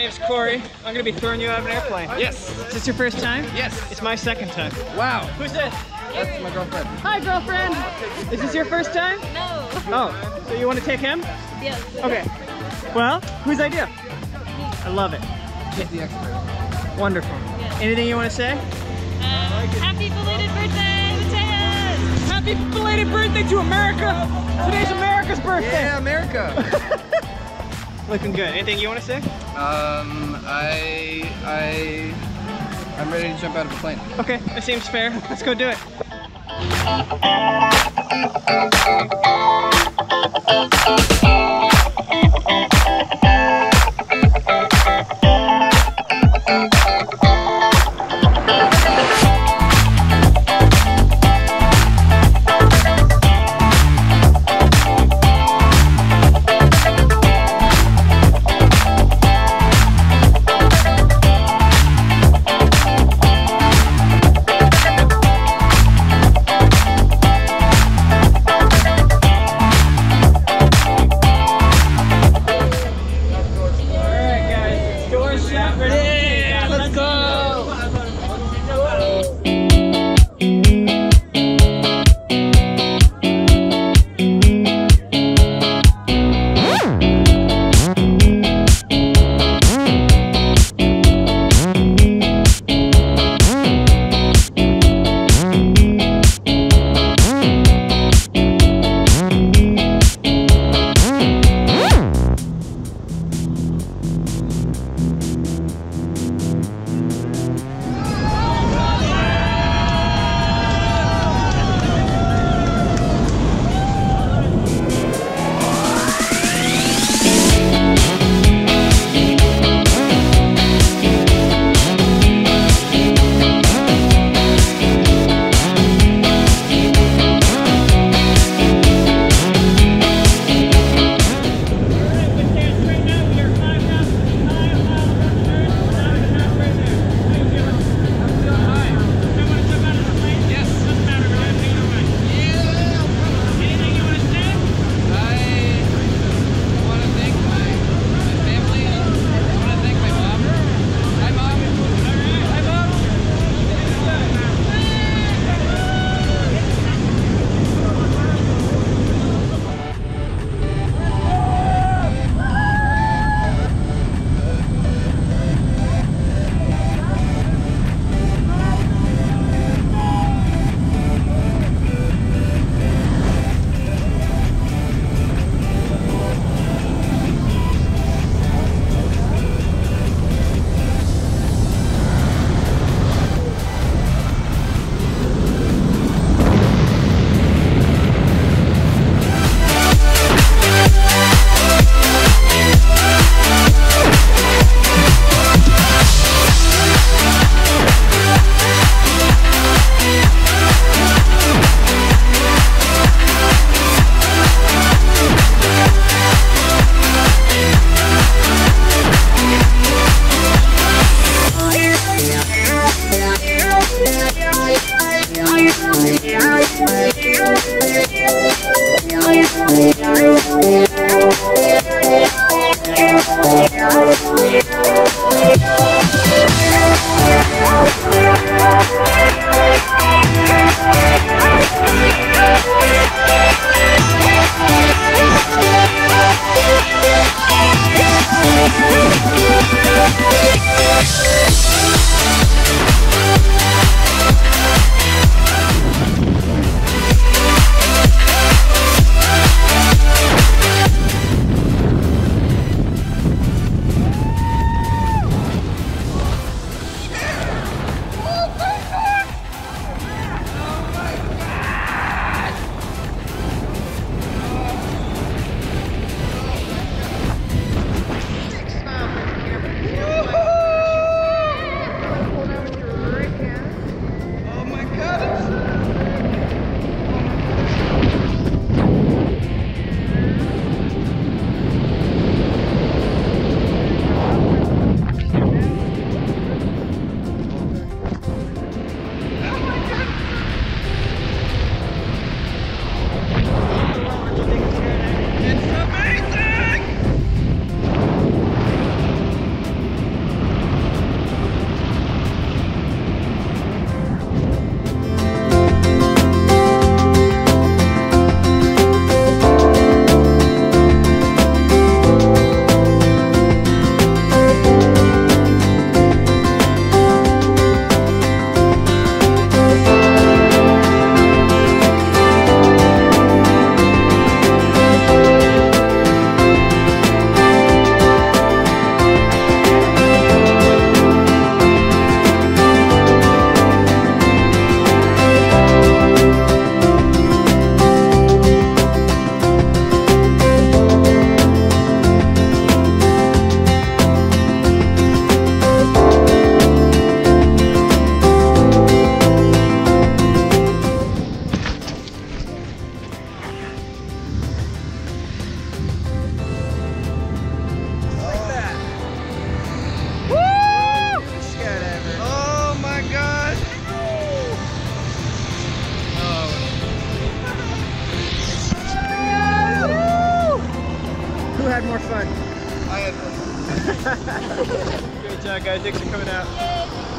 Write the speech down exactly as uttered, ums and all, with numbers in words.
name's Corey. I'm gonna be throwing you out of an airplane. Yes. Is this your first time? Yes. It's my second time. Wow. Who's this? That's my girlfriend. Hi, girlfriend. Is this your first time? No. Oh, so you want to take him? Yes. Okay. Well, whose idea? I love it. He's the expert. Wonderful. Yes. Anything you want to say? Um, happy belated birthday, Matthaus! Happy belated birthday to America! Today's America's birthday! Yeah, America. Looking good. Anything you want to say? um, I, I, I'm ready to jump out of a plane. Okay, that seems fair. Let's go do it. had more fun? I had fun. Great job, guys. Thanks for coming out. Yay.